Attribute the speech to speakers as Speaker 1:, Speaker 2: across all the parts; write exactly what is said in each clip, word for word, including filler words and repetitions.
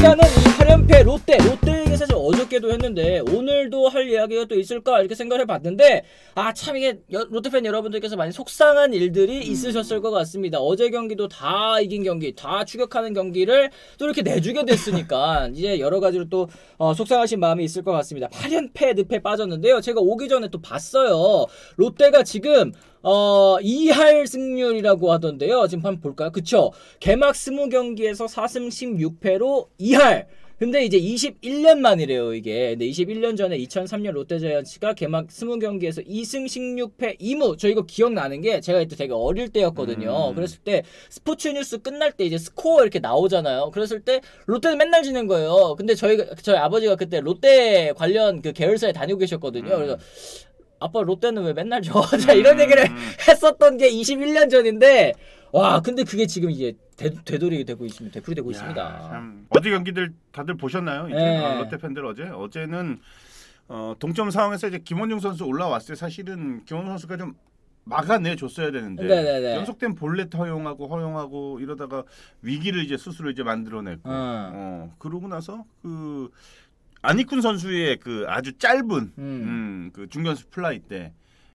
Speaker 1: 일단은 이 팔 연패 롯데 롯데 얘기 사실 어저께도 했는데 오늘도 할 이야기가 또 있을까 이렇게 생각을 해봤는데 아 참 이게 여, 롯데팬 여러분들께서 많이 속상한 일들이 음. 있으셨을 것 같습니다. 어제 경기도 다 이긴 경기 다 추격하는 경기를 또 이렇게 내주게 됐으니까 이제 여러 가지로 또 어, 속상하신 마음이 있을 것 같습니다. 팔 연패 늪에 빠졌는데요. 제가 오기 전에 또 봤어요. 롯데가 지금 어, 이 할 승률이라고 하던데요. 지금 한번 볼까요? 그쵸? 개막 이십 경기에서 사 승 십육 패로 이 할. 근데 이제 이십일 년 만이래요, 이게. 근데 이십일 년 전에 이천삼 년 롯데자이언츠가 개막 이십 경기에서 이 승 십육 패 이 무. 저 이거 기억나는 게 제가 그때 되게 어릴 때였거든요. 음. 그랬을 때 스포츠 뉴스 끝날 때 이제 스코어 이렇게 나오잖아요. 그랬을 때 롯데는 맨날 지는 거예요. 근데 저희가, 저희 아버지가 그때 롯데 관련 그 계열사에 다니고 계셨거든요. 음. 그래서 아빠 롯데는 왜 맨날 져? 자, 이런 얘기를 음. 했었던 게 이십일 년 전인데 와 근데 그게 지금 이제 되, 되돌이 되고 있습니다. 되풀이 되고 야, 있습니다.
Speaker 2: 참. 어제 경기들 다들 보셨나요? 이제 네. 아, 롯데 팬들 어제 어제는 어, 동점 상황에서 이제 김원중 선수 올라왔을 때 사실은 김원중 선수가 좀 막아내 줬어야 되는데 네네네. 연속된 볼넷 허용하고 허용하고 이러다가 위기를 이제 스스로 이제 만들어냈고 음. 어, 그러고 나서 그 안익훈 선수의 그 아주 짧은 음. 음, 그 중견수 플라이 때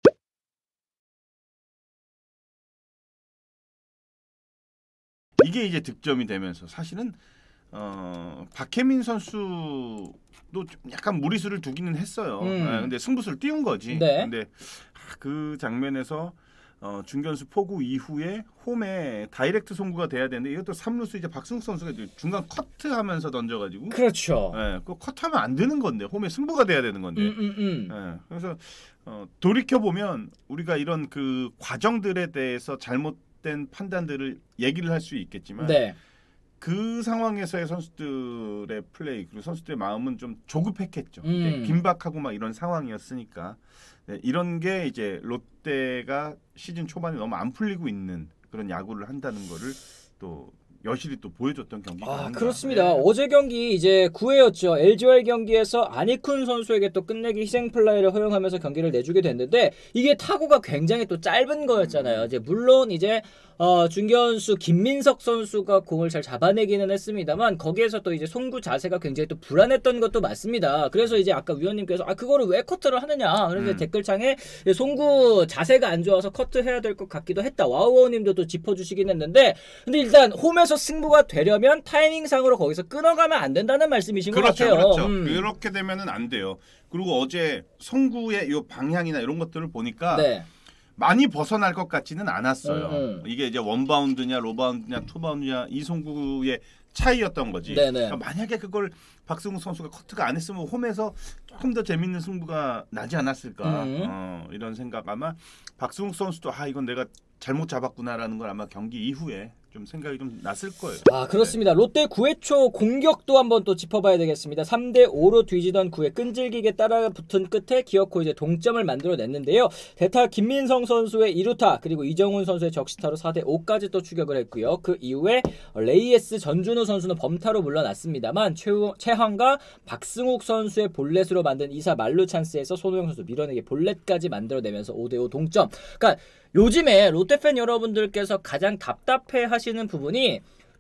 Speaker 2: 이게 이제 득점이 되면서 사실은 어, 박혜민 선수도 좀 약간 무리수를 두기는 했어요. 음. 네, 근데 승부수를 띄운 거지. 네. 근데 그 장면에서 어, 중견수 포구 이후에 홈에 다이렉트 송구가 돼야 되는데 이것도 삼 루수 이제 박승욱 선수가 이제 중간 커트하면서 던져가지고
Speaker 1: 그렇죠.
Speaker 2: 네, 그 커트하면 안 되는 건데 홈에 승부가 돼야 되는 건데. 음, 음, 음. 네, 그래서 어, 돌이켜 보면 우리가 이런 그 과정들에 대해서 잘못된 판단들을 얘기를 할 수 있겠지만. 네. 그 상황에서의 선수들의 플레이 그리고 선수들의 마음은 좀 조급했겠죠. 음. 긴박하고 막 이런 상황이었으니까 네, 이런 게 이제 롯데가 시즌 초반에 너무 안 풀리고 있는 그런 야구를 한다는 거를 또 여실히 또 보여줬던 경기가
Speaker 1: 아 그렇습니다. 네. 어제 경기 이제 구 회였죠. 엘지와의 경기에서 안익훈 선수에게 또 끝내기 희생 플라이를 허용하면서 경기를 내주게 됐는데 이게 타구가 굉장히 또 짧은 거였잖아요. 음. 이제 물론 이제 어, 중견수 김민석 선수가 공을 잘 잡아내기는 했습니다만 거기에서 또 이제 송구 자세가 굉장히 또 불안했던 것도 맞습니다. 그래서 이제 아까 위원님께서 아 그거를 왜 커트를 하느냐 그런데 음. 댓글창에 송구 자세가 안 좋아서 커트해야 될 것 같기도 했다. 와우와우님도 또 짚어주시긴 했는데 근데 일단 홈에서 승부가 되려면 타이밍상으로 거기서 끊어가면 안 된다는 말씀이신
Speaker 2: 그렇죠,
Speaker 1: 것 같아요.
Speaker 2: 그렇죠. 음. 그렇게 되면은 안 돼요. 그리고 어제 송구의 이 방향이나 이런 것들을 보니까 네. 많이 벗어날 것 같지는 않았어요. 음. 이게 이제 원바운드냐 로바운드냐 투바운드냐 이 송구의 차이였던 거지. 그러니까 만약에 그걸 박승욱 선수가 커트가 안 했으면 홈에서 조금 더 재밌는 승부가 나지 않았을까. 음. 어, 이런 생각 아마 박승욱 선수도 아 이건 내가 잘못 잡았구나라는 걸 아마 경기 이후에 좀 생각이 좀 났을 거예요.
Speaker 1: 아 그렇습니다. 네. 롯데 구 회 초 공격도 한번 또 짚어봐야 되겠습니다. 삼 대 오로 뒤지던 구 회 끈질기게 따라붙은 끝에 기어코 이제 동점을 만들어냈는데요. 대타 김민성 선수의 이 루타 그리고 이정훈 선수의 적시타로 사 대 오까지 또 추격을 했고요. 그 이후에 레이에스 전준우 선수는 범타로 물러났습니다만 최후, 최황과 박승욱 선수의 볼넷으로 만든 이 사 만루 찬스에서 손호영 선수 밀어내기 볼넷까지 만들어내면서 오 대 오 동점. 그러니까 요즘에 롯데팬 여러분들께서 가장 답답해 하시는 부분이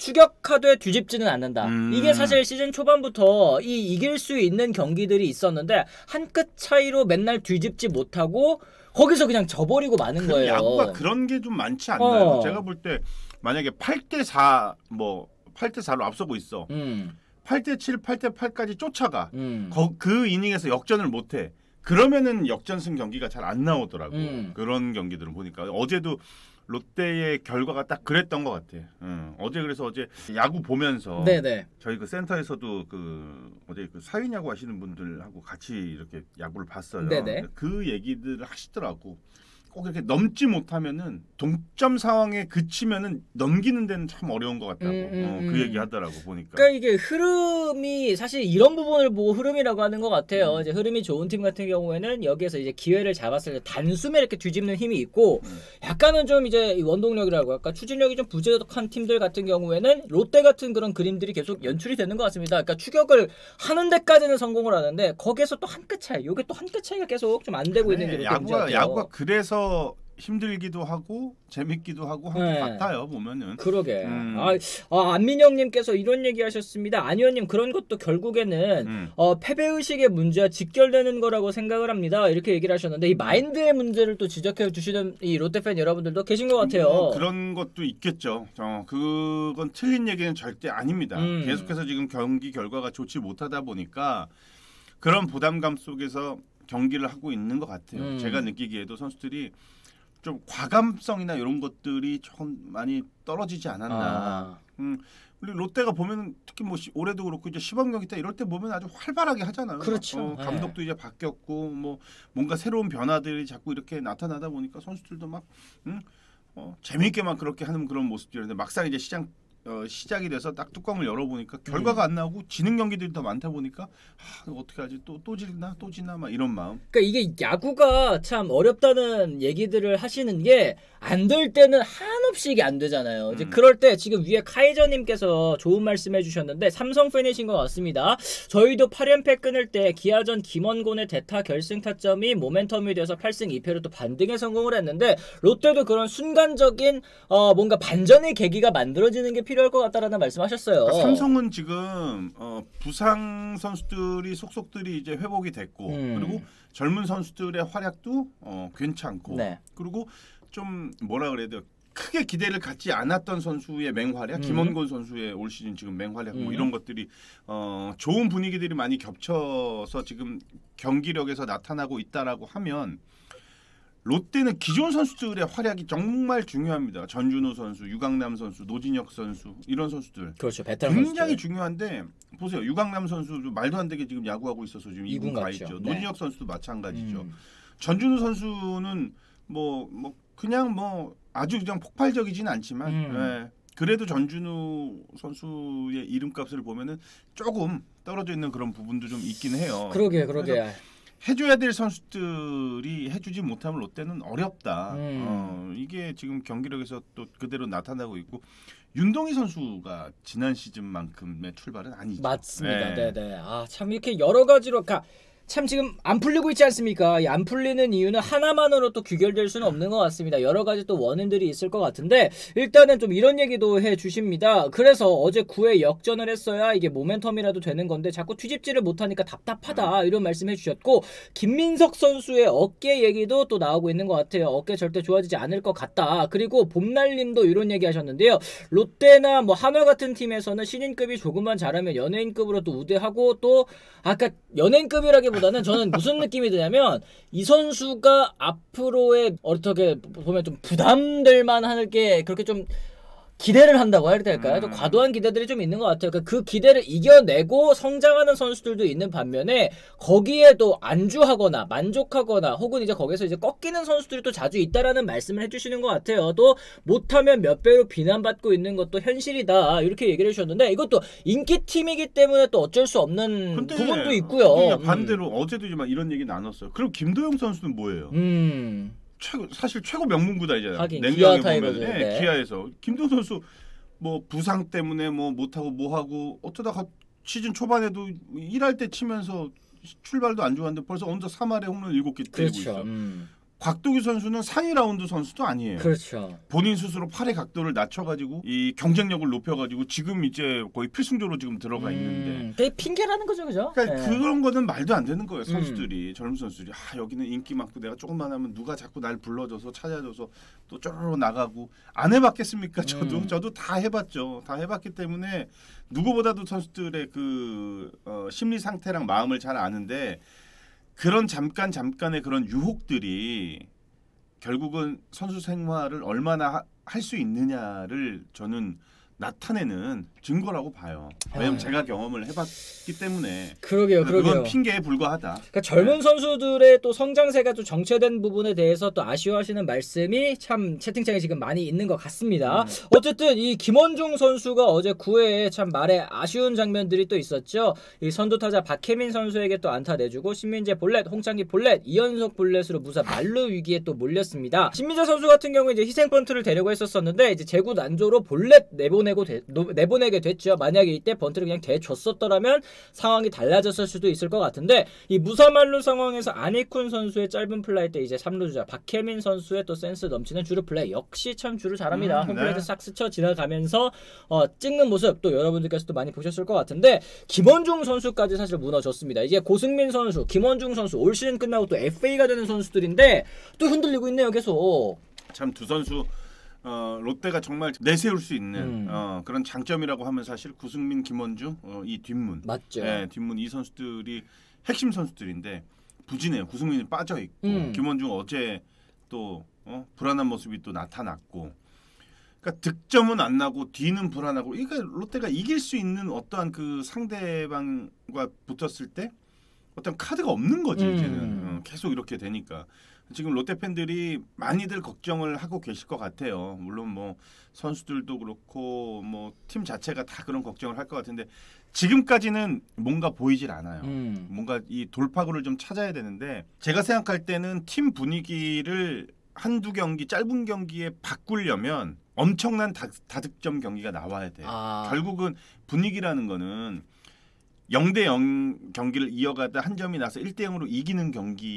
Speaker 1: 추격하되 뒤집지는 않는다. 음. 이게 사실 시즌 초반부터 이 이길 수 있는 경기들이 있었는데 한 끗 차이로 맨날 뒤집지 못하고 거기서 그냥 져버리고 마는 거예요.
Speaker 2: 야구가 그런 게 좀 많지 않나요? 어. 제가 볼 때 만약에 팔 대 사 뭐 팔 대 사로 앞서고 있어. 음. 팔 대 칠, 팔 대 팔까지 쫓아가. 음. 거, 그 이닝에서 역전을 못해. 그러면은 역전승 경기가 잘 안 나오더라고. 음. 그런 경기들을 보니까 어제도 롯데의 결과가 딱 그랬던 것 같아. 응. 어제 그래서 어제 야구 보면서 네네. 저희 그 센터에서도 그 어제 그 사회야구 하시는 분들하고 같이 이렇게 야구를 봤어요. 네네. 그 얘기들을 하시더라고. 꼭 이렇게 넘지 못하면은 동점 상황에 그치면은 넘기는 데는 참 어려운 것 같다고 음, 음, 어, 그 얘기 하더라고 보니까.
Speaker 1: 그러니까 이게 흐름이 사실 이런 부분을 보고 흐름이라고 하는 것 같아요. 음. 이제 흐름이 좋은 팀 같은 경우에는 여기에서 이제 기회를 잡았을 때 단숨에 이렇게 뒤집는 힘이 있고 음. 약간은 좀 이제 원동력이라고 할까 추진력이 좀 부족한 팀들 같은 경우에는 롯데 같은 그런 그림들이 계속 연출이 되는 것 같습니다. 그러니까 추격을 하는 데까지는 성공을 하는데 거기에서 또 한 끗 차이, 요게 또 한 끗 차이가 계속 좀 안 되고 네, 있는 게 롯데 문제 같아요.
Speaker 2: 야구가 그래서 힘들기도 하고 재밌기도 하고 한 것
Speaker 1: 네.
Speaker 2: 같아요 보면은.
Speaker 1: 그러게.
Speaker 2: 음.
Speaker 1: 아, 아 안민영님께서 이런 얘기하셨습니다. 안의원님 그런 것도 결국에는
Speaker 2: 음.
Speaker 1: 어, 패배 의식의 문제와 직결되는 거라고 생각을 합니다. 이렇게 얘기를 하셨는데 이 마인드의 문제를 또 지적해 주시는 이 롯데 팬 여러분들도 계신 것 같아요.
Speaker 2: 뭐 그런 것도 있겠죠. 어, 그건 틀린 얘기는 절대 아닙니다.
Speaker 1: 음.
Speaker 2: 계속해서 지금 경기 결과가 좋지 못하다 보니까 그런 부담감 속에서 경기를 하고 있는 것 같아요.
Speaker 1: 음.
Speaker 2: 제가 느끼기에도 선수들이 좀 과감성이나 이런 것들이 조금 많이 떨어지지 않았나.
Speaker 1: 아.
Speaker 2: 음, 우리 롯데가 보면 특히 뭐 시, 올해도 그렇고 이제 시범 경기 때 이럴 때 보면 아주 활발하게 하잖아요.
Speaker 1: 그렇죠.
Speaker 2: 어, 감독도 네. 이제 바뀌었고 뭐 뭔가 새로운 변화들이 자꾸 이렇게 나타나다 보니까 선수들도 막 음, 어, 재미있게 막 그렇게 하는 그런 모습들인데 막상 이제 시장 어, 시작이 돼서 딱 뚜껑을 열어보니까 결과가 음. 안 나오고 지는 경기들이 더 많다 보니까 아, 어떻게 하지 또 또 지나 또 지나 막 이런 마음.
Speaker 1: 그러니까 이게 야구가 참 어렵다는 얘기들을 하시는 게 안 될 때는 한없이 이게 안 되잖아요. 음. 이제 그럴 때 지금 위에 카이저님께서 좋은 말씀해 주셨는데 삼성 팬이신 것 같습니다. 저희도 팔 연패 끊을 때 기아전 김원곤의 대타 결승 타점이 모멘텀이 돼서 팔 승 이 패로 또 반등에 성공을 했는데 롯데도 그런 순간적인 어, 뭔가 반전의 계기가 만들어지는 게 필요할 것 같다라는 말씀하셨어요.
Speaker 2: 그러니까 삼성은 지금 어, 부상 선수들이 속속들이 이제 회복이 됐고 음. 그리고 젊은 선수들의 활약도 어, 괜찮고 네. 그리고 좀 뭐라 그래야 돼요. 크게 기대를 갖지 않았던 선수의 맹활약, 음. 김원곤 선수의 올 시즌 지금 맹활약 뭐 음. 이런 것들이 어, 좋은 분위기들이 많이 겹쳐서 지금 경기력에서 나타나고 있다라고 하면 롯데는 기존 선수들의 활약이 정말 중요합니다. 전준호 선수, 유강남 선수, 노진혁 선수 이런 선수들.
Speaker 1: 그렇죠. 베테랑
Speaker 2: 굉장히
Speaker 1: 선수들.
Speaker 2: 중요한데 보세요. 유강남 선수 말도 안 되게 지금 야구하고 있어서 지금 이 군 가 있죠. 네. 노진혁 선수도 마찬가지죠. 음. 전준호 선수는 뭐, 뭐 그냥 뭐 아주 그냥 폭발적이진 않지만 음. 네. 그래도 전준우 선수의 이름값을 보면은 조금 떨어져 있는 그런 부분도 좀 있긴 해요.
Speaker 1: 그러게, 그러게.
Speaker 2: 해줘야 될 선수들이 해주지 못하면 롯데는 어렵다. 음. 어, 이게 지금 경기력에서 또 그대로 나타나고 있고 윤동희 선수가 지난 시즌만큼의 출발은 아니죠.
Speaker 1: 맞습니다. 네, 네. 아, 참 이렇게 여러 가지로 가. 참 지금 안 풀리고 있지 않습니까? 안 풀리는 이유는 하나만으로 또 귀결될 수는 없는 것 같습니다. 여러 가지 또 원인들이 있을 것 같은데 일단은 좀 이런 얘기도 해주십니다. 그래서 어제 구 회 역전을 했어야 이게 모멘텀이라도 되는 건데 자꾸 뒤집지를 못하니까 답답하다 이런 말씀 해주셨고 김민석 선수의 어깨 얘기도 또 나오고 있는 것 같아요. 어깨 절대 좋아지지 않을 것 같다. 그리고 봄날님도 이런 얘기 하셨는데요. 롯데나 뭐 한화 같은 팀에서는 신인급이 조금만 잘하면 연예인급으로 또 우대하고 또 아까 연예인급이라기 보다는 저는 무슨 느낌이 드냐면 이 선수가 앞으로의 어떻게 보면 좀 부담될 만할 게 그렇게 좀 기대를 한다고 해야 될까요? 음. 또 과도한 기대들이 좀 있는 것 같아요. 그러니까 그 기대를 이겨내고 성장하는 선수들도 있는 반면에 거기에도 안주하거나 만족하거나 혹은 이제 거기서 이제 꺾이는 선수들이 또 자주 있다라는 말씀을 해주시는 것 같아요. 또 못하면 몇 배로 비난받고 있는 것도 현실이다 이렇게 얘기를 해주셨는데 이것도 인기팀이기 때문에 또 어쩔 수 없는 부분도 있고요.
Speaker 2: 그러니까 반대로 음. 어제도 이제 막 이런 얘기 나눴어요. 그럼 김도영 선수는 뭐예요?
Speaker 1: 음.
Speaker 2: 최고 사실 최고 명문구단이잖아요.
Speaker 1: 하긴 기아 타이거즈
Speaker 2: 네,
Speaker 1: 네.
Speaker 2: 기아에서 김도영 선수 뭐 부상 때문에 뭐 못하고 뭐하고 어쩌다가 시즌 초반에도 일할 때 치면서 출발도 안 좋았는데 벌써 언제 삼 할에 홈런 일곱 개 때리고
Speaker 1: 그렇죠.
Speaker 2: 있어.
Speaker 1: 음.
Speaker 2: 곽도기 선수는 상위 라운드 선수도 아니에요.
Speaker 1: 그렇죠.
Speaker 2: 본인 스스로 팔의 각도를 낮춰가지고 이 경쟁력을 높여가지고 지금 이제 거의 필승조로 지금 들어가
Speaker 1: 음,
Speaker 2: 있는데.
Speaker 1: 그게 핑계라는 거죠, 그죠?
Speaker 2: 그러니까
Speaker 1: 네.
Speaker 2: 그런 거는 말도 안 되는 거예요. 선수들이 음. 젊은 선수들이 아 여기는 인기 많고 내가 조금만 하면 누가 자꾸 날 불러줘서 찾아줘서 또 쪼르르 나가고 안 해봤겠습니까? 저도 음. 저도 다 해봤죠. 다 해봤기 때문에 누구보다도 선수들의 그 어, 심리 상태랑 마음을 잘 아는데. 그런 잠깐 잠깐의 그런 유혹들이 결국은 선수 생활을 얼마나 할 수 있느냐를 저는 나타내는 증거라고 봐요. 왜냐면 아. 제가 경험을 해봤기 때문에.
Speaker 1: 그러게요, 그러게요.
Speaker 2: 그건 핑계에 불과하다.
Speaker 1: 그러니까 젊은 네. 선수들의 또 성장세가 좀 정체된 부분에 대해서 또 아쉬워하시는 말씀이 참 채팅창에 지금 많이 있는 것 같습니다. 음. 어쨌든 이 김원중 선수가 어제 구 회에 참 말에 아쉬운 장면들이 또 있었죠. 이 선두타자 박혜민 선수에게 또 안타 내주고 신민재 볼넷, 홍창기 볼넷, 이연석 볼넷으로 무사 만루 위기에 또 몰렸습니다. 신민재 선수 같은 경우에 이제 희생 번트를 대려고 했었었는데 이제 제구 난조로 볼넷 내보내 내보내고 되, 내보내게 됐죠. 만약에 이때 번트를 그냥 대줬었더라면 상황이 달라졌을 수도 있을 것 같은데 이 무사말루 상황에서 아니쿤 선수의 짧은 플라이 때 이제 삼 루 주자 박혜민 선수의 또 센스 넘치는 주루 플레이 역시 참 주루 잘합니다.
Speaker 2: 음,
Speaker 1: 홈플레이트
Speaker 2: 네.
Speaker 1: 싹 스쳐 지나가면서 어, 찍는 모습 또 여러분들께서도 많이 보셨을 것 같은데 김원중 선수까지 사실 무너졌습니다. 이제 고승민 선수, 김원중 선수 올 시즌 끝나고 또 에프에이가 되는 선수들인데 또 흔들리고 있네요 계속.
Speaker 2: 참 두 선수 어, 롯데가 정말 내세울 수 있는
Speaker 1: 음.
Speaker 2: 어, 그런 장점이라고 하면 사실 구승민, 김원중 어, 이 뒷문
Speaker 1: 맞죠.
Speaker 2: 네, 뒷문 이 선수들이 핵심 선수들인데 부진해요. 구승민이 빠져 있고
Speaker 1: 음.
Speaker 2: 김원중 어제 또 어, 불안한 모습이 또 나타났고 그러니까 득점은 안 나고 뒤는 불안하고 그러니까 롯데가 이길 수 있는 어떠한 그 상대방과 붙었을 때 어떤 카드가 없는 거지
Speaker 1: 음.
Speaker 2: 이제는 어, 계속 이렇게 되니까 지금 롯데 팬들이 많이들 걱정을 하고 계실 것 같아요. 물론 뭐 선수들도 그렇고 뭐 팀 자체가 다 그런 걱정을 할 것 같은데 지금까지는 뭔가 보이질 않아요.
Speaker 1: 음.
Speaker 2: 뭔가 이 돌파구를 좀 찾아야 되는데 제가 생각할 때는 팀 분위기를 한두 경기 짧은 경기에 바꾸려면 엄청난 다, 다득점 경기가 나와야 돼요.
Speaker 1: 아.
Speaker 2: 결국은 분위기라는 거는 영 대 영 경기를 이어가다 한 점이 나서 일 대 영으로 이기는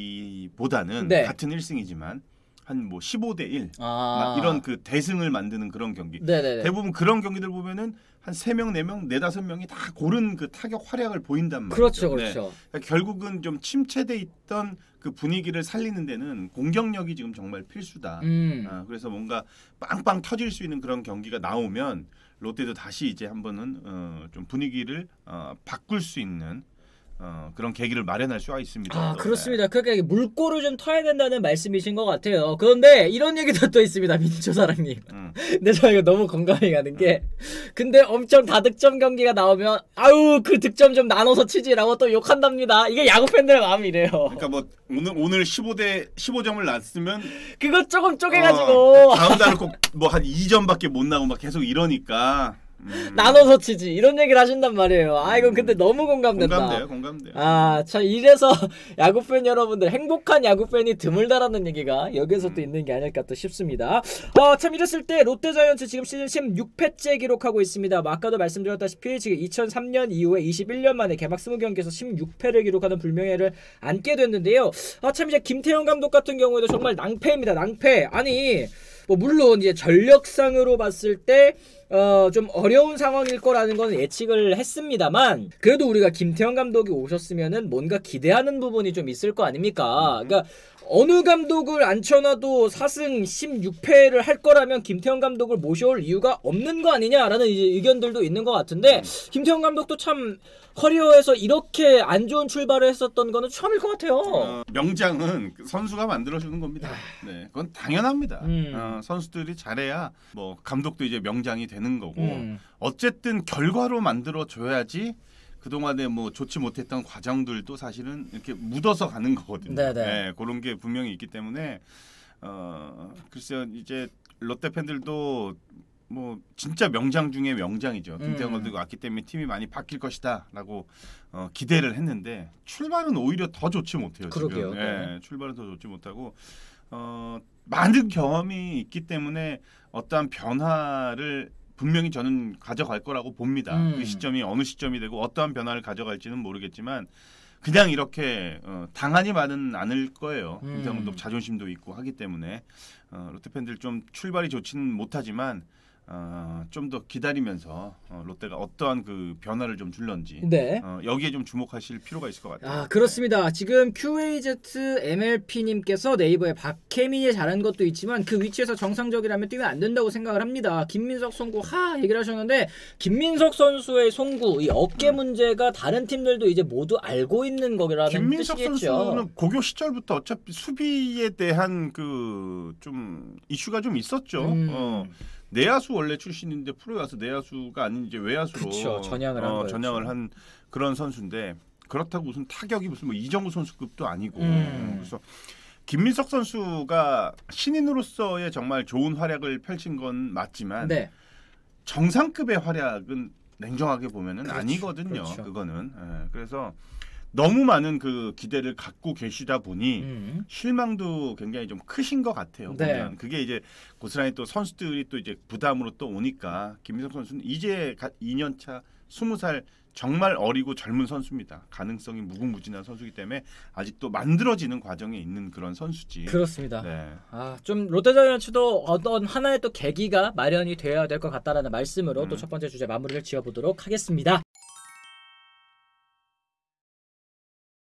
Speaker 2: 경기보다는
Speaker 1: 네.
Speaker 2: 같은 일 승이지만 한 뭐 십오 대 일
Speaker 1: 아.
Speaker 2: 이런 그 대승을 만드는 그런 경기.
Speaker 1: 네네네.
Speaker 2: 대부분 그런 경기들 보면은 한 세 명, 네 명, 네다섯 명이 다 고른 그 타격 활약을 보인단 말이죠.
Speaker 1: 그렇죠,
Speaker 2: 네.
Speaker 1: 그렇죠.
Speaker 2: 그러니까 결국은 좀 침체돼 있던 그 분위기를 살리는 데는 공격력이 지금 정말 필수다.
Speaker 1: 음.
Speaker 2: 아, 그래서 뭔가 빵빵 터질 수 있는 그런 경기가 나오면 롯데도 다시 이제 한번은 어, 좀 분위기를 어, 바꿀 수 있는 어, 그런 계기를 마련할 수가 있습니다.
Speaker 1: 아
Speaker 2: 또.
Speaker 1: 그렇습니다. 그러니까 물꼬를 좀 터야 된다는 말씀이신 것 같아요. 그런데 이런 얘기도 또 있습니다, 민초 사랑님.
Speaker 2: 음.
Speaker 1: 근데 저 이거 너무 공감이 가는 게, 근데 엄청 다득점 경기가 나오면 아우 그 득점 좀 나눠서 치지라고 또 욕한답니다. 이게 야구 팬들의 마음이 이래요.
Speaker 2: 그러니까 뭐 오늘 오늘 십오 대 십오 점을 났으면
Speaker 1: 그거 조금 쪼개가지고
Speaker 2: 어, 다음 달은 꼭 뭐 한 이 점밖에 못 나고 막 계속 이러니까 음.
Speaker 1: 나눠서 치지 이런 얘기를 하신단 말이에요. 아 이건 근데 너무 공감된다.
Speaker 2: 공감돼요, 공감돼요.
Speaker 1: 아, 참 이래서 야구팬 여러분들 행복한 야구팬이 드물다라는 얘기가 여기서 또 있는 게 아닐까 또 싶습니다. 어, 참 이랬을 때 롯데자이언츠 지금 시즌 십육 회째 기록하고 있습니다. 뭐 아까도 말씀드렸다시피 지금 이천삼 년 이후에 이십일 년 만에 개막 이십 경기에서 십육 회를 기록하는 불명예를 안게 됐는데요. 아, 참 이제 김태형 감독 같은 경우에도 정말 낭패입니다. 낭패. 아니 뭐 물론 이제 전력상으로 봤을 때 어, 좀 어려운 상황일 거라는 건 예측을 했습니다만 그래도 우리가 김태형 감독이 오셨으면은 뭔가 기대하는 부분이 좀 있을 거 아닙니까? 그러니까 어느 감독을 앉혀놔도 사 승 십육 패를 할 거라면 김태형 감독을 모셔올 이유가 없는 거 아니냐라는 이제 의견들도 있는 것 같은데 김태형 감독도 참 커리어에서 이렇게 안 좋은 출발을 했었던 거는 처음일 것 같아요.
Speaker 2: 어, 명장은 선수가 만들어주는 겁니다. 네, 그건 당연합니다.
Speaker 1: 음.
Speaker 2: 어, 선수들이 잘해야 뭐 감독도 이제 명장이 되는 거고
Speaker 1: 음.
Speaker 2: 어쨌든 결과로 만들어 줘야지. 그동안에 뭐 좋지 못했던 과정들도 사실은 이렇게 묻어서 가는 거거든요.
Speaker 1: 네네.
Speaker 2: 네, 그런 게 분명히 있기 때문에 어, 글쎄요 이제 롯데 팬들도 뭐 진짜 명장 중에 명장이죠. 김태형 감독이 왔기 때문에 팀이 많이 바뀔 것이다라고 어, 기대를 했는데 출발은 오히려 더 좋지 못해요.
Speaker 1: 그러게요.
Speaker 2: 지금.
Speaker 1: 네.
Speaker 2: 네, 출발은 더 좋지 못하고 어, 많은 경험이 있기 때문에 어떠한 변화를 분명히 저는 가져갈 거라고 봅니다.
Speaker 1: 음.
Speaker 2: 그 시점이 어느 시점이 되고 어떠한 변화를 가져갈지는 모르겠지만 그냥 이렇게 어, 당하지만은 않을 거예요.
Speaker 1: 음.
Speaker 2: 김태형 감독 자존심도 있고 하기 때문에 어, 롯데 팬들 좀 출발이 좋지는 못하지만 어, 좀 더 기다리면서 어, 롯데가 어떠한 그 변화를 좀 줄런지
Speaker 1: 네.
Speaker 2: 어, 여기에 좀 주목하실 필요가 있을 것 같아요.
Speaker 1: 아 그렇습니다. 지금 큐에이제트 엠엘피님께서 네이버에 박혜민이 잘한 것도 있지만 그 위치에서 정상적이라면 뛰면 안 된다고 생각을 합니다. 김민석 송구 하 얘기를 하셨는데 김민석 선수의 송구 이 어깨 문제가 다른 팀들도 이제 모두 알고 있는 거라는
Speaker 2: 김민석
Speaker 1: 뜻이겠죠.
Speaker 2: 선수는 고교 시절부터 어차피 수비에 대한 그 좀 이슈가 좀 있었죠.
Speaker 1: 음.
Speaker 2: 어. 내야수 원래 출신인데 프로에 와서 내야수가 아닌 이제 외야수로
Speaker 1: 그쵸, 전향을 한
Speaker 2: 어,
Speaker 1: 거였죠.
Speaker 2: 전향을 한 그런 선수인데 그렇다고 무슨 타격이 무슨 뭐 이정우 선수급도 아니고
Speaker 1: 음.
Speaker 2: 그래서 김민석 선수가 신인으로서의 정말 좋은 활약을 펼친 건 맞지만
Speaker 1: 네.
Speaker 2: 정상급의 활약은 냉정하게 보면은
Speaker 1: 그렇죠,
Speaker 2: 아니거든요.
Speaker 1: 그렇죠.
Speaker 2: 그거는 예, 그래서 너무 많은 그 기대를 갖고 계시다 보니
Speaker 1: 음.
Speaker 2: 실망도 굉장히 좀 크신 것 같아요.
Speaker 1: 네.
Speaker 2: 보면 그게 이제 고스란히 또 선수들이 또 이제 부담으로 또 오니까 김민석 선수는 이제 이 년 차 스무 살 정말 어리고 젊은 선수입니다. 가능성이 무궁무진한 선수이기 때문에 아직도 만들어지는 과정에 있는 그런 선수지.
Speaker 1: 그렇습니다.
Speaker 2: 네.
Speaker 1: 아, 좀 롯데자이언츠도 어떤 하나의 또 계기가 마련이 되어야 될 것 같다라는 말씀으로
Speaker 2: 음.
Speaker 1: 또 첫 번째 주제 마무리를 지어보도록 하겠습니다.